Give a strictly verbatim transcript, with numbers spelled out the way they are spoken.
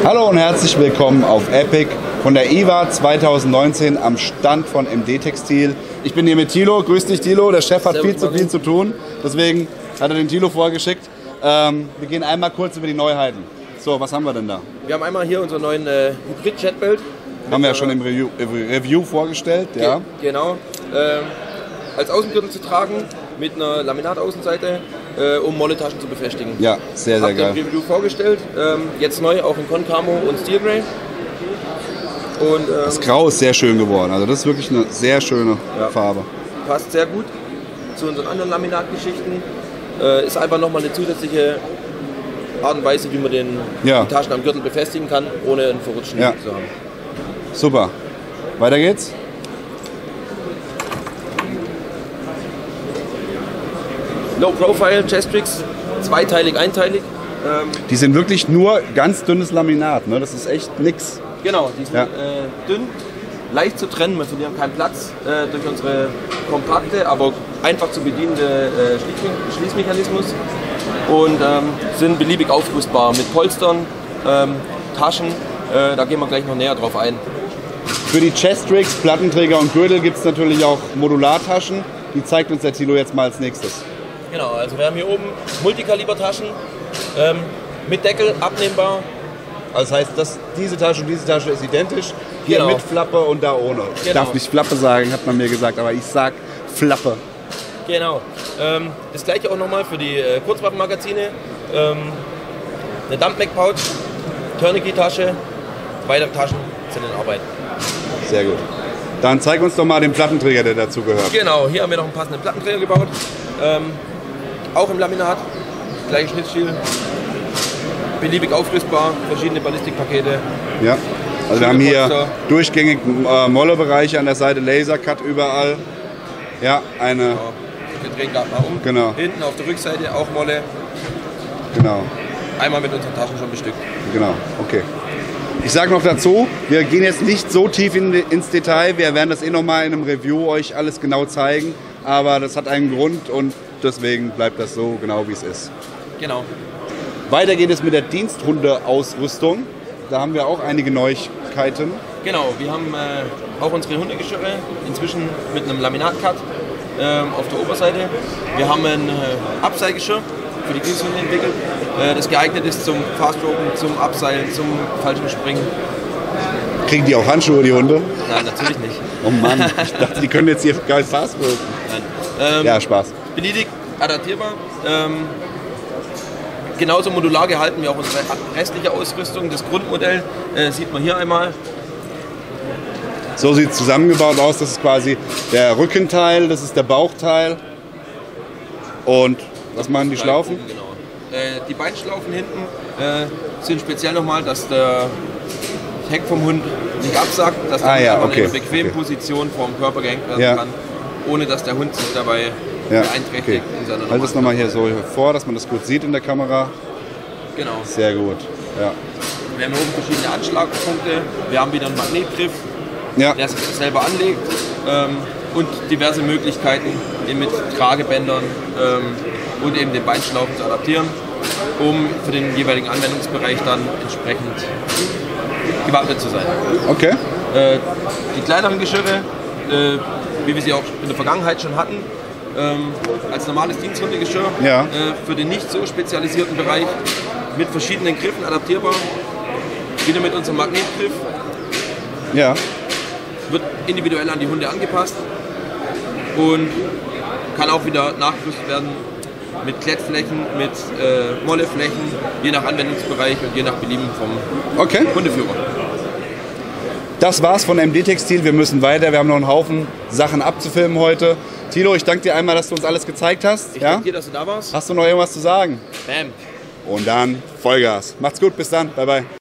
Hallo und herzlich willkommen auf Epic von der I W A zweitausendneunzehn am Stand von M D Textil. Ich bin hier mit Thilo. Grüß dich, Thilo. Der Chef hat Servus, viel zu viel zu tun, deswegen hat er den Thilo vorgeschickt. Ähm, wir gehen einmal kurz über die Neuheiten. So, was haben wir denn da? Wir haben einmal hier unseren neuen äh, Hybrid-Jetbelt. Haben wir ja schon im Review, äh, Review vorgestellt. Ja. Genau. Ähm, als Außengürtel zu tragen mit einer Laminataußenseite, äh, um Molletaschen zu befestigen. Ja, sehr, sehr Hab geil. Hab den Review vorgestellt. Ähm, jetzt neu auch in Concamo und Steel Grey. Und, ähm, Das Grau ist sehr schön geworden. Also das ist wirklich eine sehr schöne ja. Farbe. Passt sehr gut zu unseren anderen Laminatgeschichten. Äh, ist einfach nochmal eine zusätzliche Art und Weise, wie man den, Ja. die Taschen am Gürtel befestigen kann, ohne einen verrutschten Ja. zu haben. Super. Weiter geht's. Low Profile Chestrix, zweiteilig, einteilig. Ähm, Die sind wirklich nur ganz dünnes Laminat. Ne? Das ist echt nix. genau, die sind Ja. äh, dünn, leicht zu trennen, wir verlieren keinen Platz äh, durch unsere kompakte, aber einfach zu bedienende äh, Schließme Schließmechanismus und ähm, sind beliebig aufrüstbar mit Polstern, ähm, Taschen, äh, da gehen wir gleich noch näher drauf ein. Für die Chestrix, Plattenträger und Gürtel gibt es natürlich auch Modulartaschen. Die zeigt uns der Thilo jetzt mal als nächstes. Genau, also wir haben hier oben Multikalibertaschen ähm, mit Deckel, abnehmbar. Also das heißt, dass diese Tasche und diese Tasche ist identisch. Hier Genau. mit Flappe und da ohne. Ich Genau. darf nicht Flappe sagen, hat man mir gesagt, aber ich sag Flappe. Genau. Ähm, das gleiche auch nochmal für die äh, Kurzwaffenmagazine. Ähm, eine Dumpback-Pouch, Tourniquet-Tasche, weitere Taschen sind in Arbeit. Sehr gut. Dann zeig uns doch mal den Plattenträger, der dazu gehört. Genau, hier haben wir noch einen passenden Plattenträger gebaut. Ähm, auch im Laminat, gleicher Schnittstil, beliebig aufrüstbar, verschiedene Ballistikpakete. Ja. Also wir haben hier Polster. durchgängig äh, Mollebereiche an der Seite, Lasercut überall. Ja, eine, Ja, wir drehen gerade mal um. Genau. Hinten auf der Rückseite auch Molle, genau, einmal mit unseren Taschen schon bestückt. genau, okay. Ich sage noch dazu, wir gehen jetzt nicht so tief in, ins Detail, wir werden das eh nochmal in einem Review euch alles genau zeigen, aber das hat einen Grund und deswegen bleibt das so genau wie es ist. Genau. Weiter geht es mit der Diensthundeausrüstung. Da haben wir auch einige Neuigkeiten. Genau, wir haben äh, auch unsere Hundegeschirre, inzwischen mit einem Laminat-Cut ähm, auf der Oberseite. Wir haben ein äh, Abseilgeschirr für die Diensthunde entwickelt, äh, das geeignet ist zum Fastropen, zum Abseilen, zum Fallschirmspringen. Kriegen die auch Handschuhe, die Hunde? Nein, natürlich nicht. Oh Mann, ich dachte, die können jetzt hier geil fast wirken. Nein. Ähm, Ja, Spaß. Beliebig adaptierbar. Ähm, genauso modular gehalten wie auch unsere restliche Ausrüstung. Das Grundmodell äh, sieht man hier einmal. So sieht es zusammengebaut aus. Das ist quasi der Rückenteil, das ist der Bauchteil. Und was machen die Schlaufen? Genau. Äh, die Beinschlaufen hinten äh, sind speziell nochmal, dass der Heck vom Hund nicht absackt, dass der Ah, Hund ja, einfach okay. in einer bequemen Okay. Position vor dem Körper gehängt werden Ja. kann, ohne dass der Hund sich dabei Ja, beeinträchtigt okay. in seiner Halt das nochmal hier so vor, dass man das gut sieht in der Kamera. Genau. Sehr gut. Ja. Wir haben hier oben verschiedene Anschlagpunkte, wir haben wieder einen Magnetgriff, Ja. der sich selber anlegt ähm, und diverse Möglichkeiten eben mit Tragebändern ähm, und eben den Beinschlaufen zu adaptieren, um für den jeweiligen Anwendungsbereich dann entsprechend gewappnet zu sein. Okay. Äh, die kleineren Geschirre, äh, wie wir sie auch in der Vergangenheit schon hatten, ähm, als normales Diensthundegeschirr Ja. äh, für den nicht so spezialisierten Bereich mit verschiedenen Griffen adaptierbar, wieder mit unserem Magnetgriff, Ja. wird individuell an die Hunde angepasst und kann auch wieder nachgerüstet werden mit Klettflächen, mit äh, Molleflächen, je nach Anwendungsbereich und je nach Belieben vom Okay. Hundeführer. Das war's von M D Textil. Wir müssen weiter. Wir haben noch einen Haufen Sachen abzufilmen heute. Thilo, ich danke dir einmal, dass du uns alles gezeigt hast. Ich Ja? danke dir, dass du da warst. Hast du noch irgendwas zu sagen? Bam. Und dann Vollgas. Macht's gut, bis dann. Bye, bye.